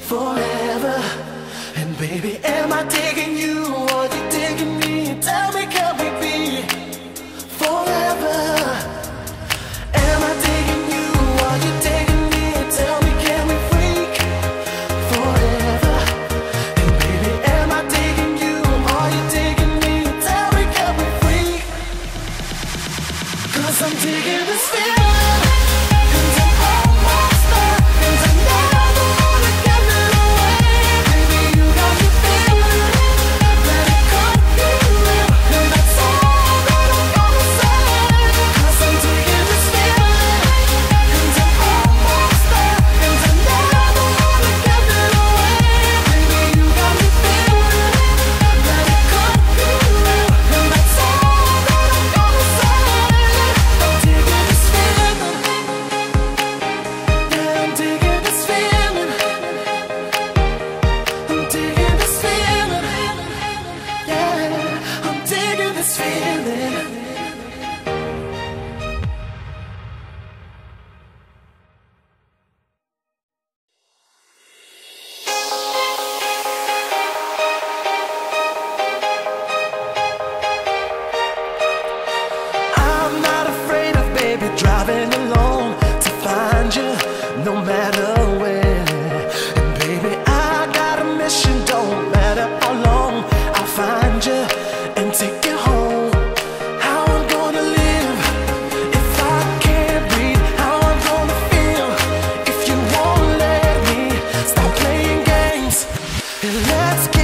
forever. And baby, am I digging you or you digging me? Tell me, can we be forever? Am I digging you or you digging me? Tell me, can we freak forever? And baby, am I digging you or you digging me? Tell me, can we freak? 'Cause I'm digging this feeling. Driving alone to find you, no matter where. And baby, I got a mission, don't matter how long. I'll find you and take you home. How I'm gonna live if I can't breathe? How I'm gonna feel if you won't let me stop playing games? And let's